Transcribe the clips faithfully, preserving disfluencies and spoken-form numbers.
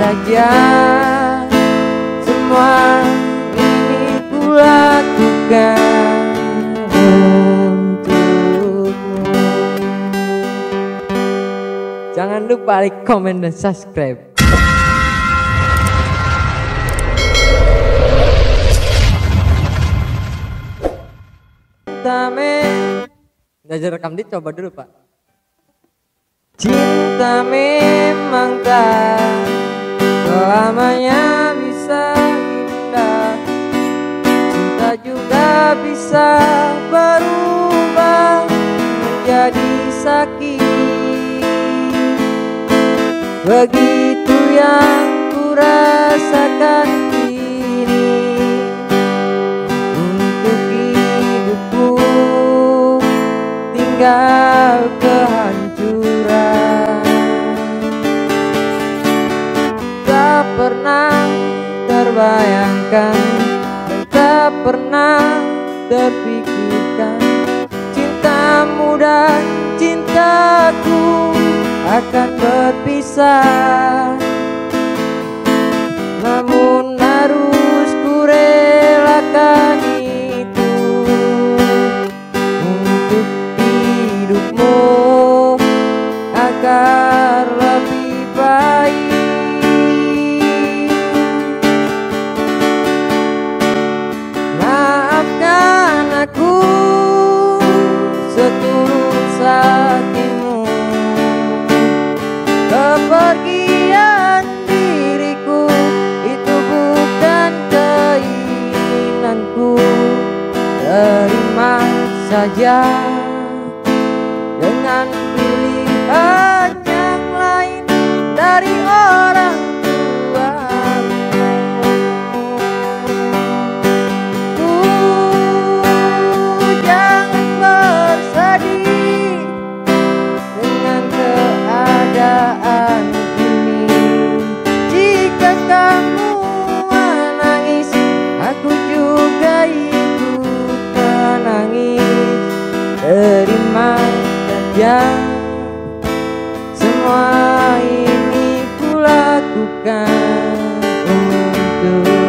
saja. Semua ini kulakukan untukmu. Jangan lupa like, komen, dan subscribe. Cinta Belajar rekam dit coba dulu Pak. Cinta memang tak selamanya bisa indah. Cinta juga bisa berubah menjadi sakit. Begitu yang ku rasakan kini. Untuk hidupku tinggal kehancuran. Tak pernah terbayangkan dan tak pernah terpikirkan cintamu dan cintaku akan berpisah. Namun harus ku relakan itu untuk hidupmu agar lebih baik. Maafkan aku seturut hatimu. Kepergian diriku itu bukan keinginanku. Terima saja dengan pilihan yang lain dari orang tuamu. Uh, jangan bersedih dengan keadaan ini. Jika kamu menangis, aku juga ikut menangis. Terima saja, semua ini kulakukan untukmu.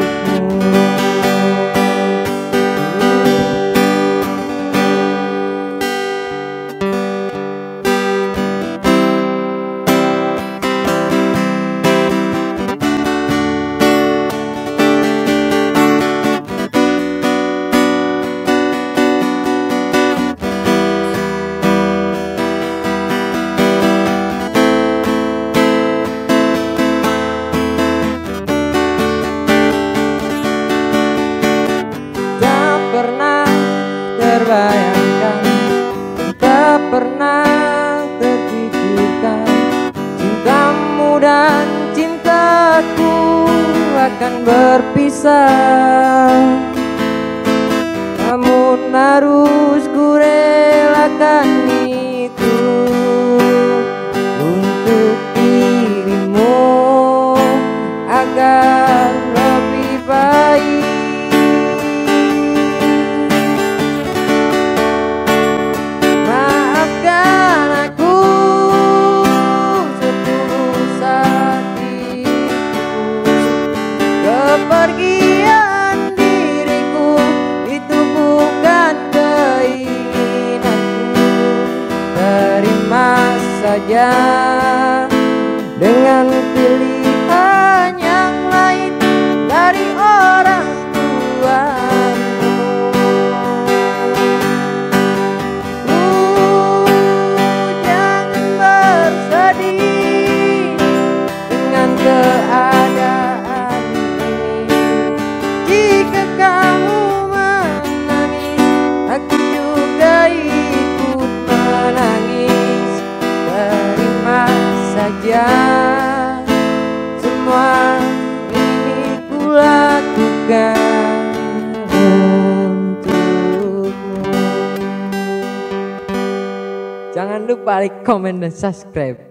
Terbayangkan, tak pernah terpikirkan cintamu dan cintaku akan berpisah. Namun harus ku relakan itu untuk dirimu agar lebih baik. Kepergian diriku itu bukan keinginanku. Terima saja dengan pilihan yang lain dari orang tuamu. Uh, jangan bersedih dengan keadaan. Jika kamu menangis, aku juga ikut menangis. Terima saja, semua ini kulakukan untukmu. Jangan lupa like, komen, dan subscribe.